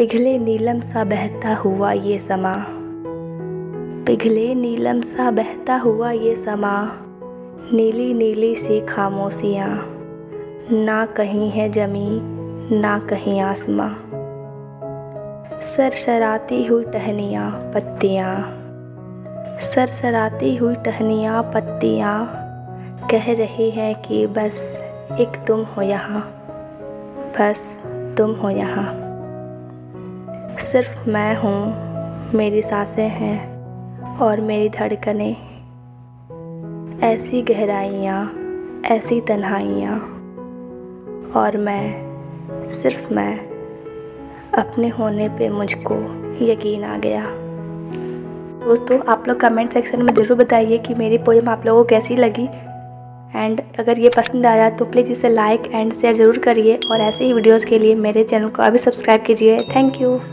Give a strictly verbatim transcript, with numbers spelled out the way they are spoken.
पिघले नीलम सा बहता हुआ ये समा, पिघले नीलम सा बहता हुआ ये समा, नीली नीली सी खामोशियाँ, ना कहीं है जमी ना कहीं आसमां। सरसराती हुई टहनियाँ पत्तियाँ, सरसराती हुई टहनियाँ पत्तियाँ, कह रही हैं कि बस एक तुम हो यहाँ, बस तुम हो यहाँ। सिर्फ मैं हूँ, मेरी सांसें हैं और मेरी धड़कनें, ऐसी गहराइयाँ, ऐसी तन्हाइयाँ, और मैं, सिर्फ मैं, अपने होने पे मुझको यकीन आ गया। दोस्तों, आप लोग कमेंट सेक्शन में ज़रूर बताइए कि मेरी पोएम आप लोगों को कैसी लगी। एंड अगर ये पसंद आया तो प्लीज़ इसे लाइक एंड शेयर ज़रूर करिए, और ऐसे ही वीडियोज़ के लिए मेरे चैनल को अभी सब्सक्राइब कीजिए। Thank you.